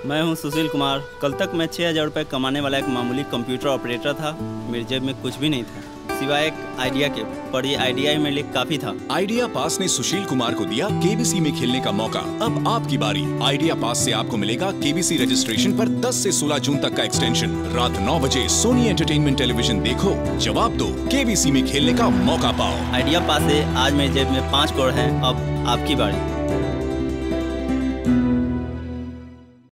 मैं हूं सुशील कुमार। कल तक मैं 6,000 रुपये कमाने वाला एक मामूली कंप्यूटर ऑपरेटर था। मेरी जेब में कुछ भी नहीं था सिवाय एक आइडिया के, पर ये आइडिया ही मेरे लिए काफी था। आइडिया पास ने सुशील कुमार को दिया केबीसी में खेलने का मौका। अब आपकी बारी। आइडिया पास से आपको मिलेगा केबीसी रजिस्ट्रेशन पर 10 से 16 जून तक का एक्सटेंशन। रात 9 बजे सोनी एंटरटेनमेंट टेलीविजन देखो, जवाब दो, केबीसी में खेलने का मौका पाओ। आइडिया पास से आज मेरी जेब में 5 करोड़ हैं। अब आपकी बारी।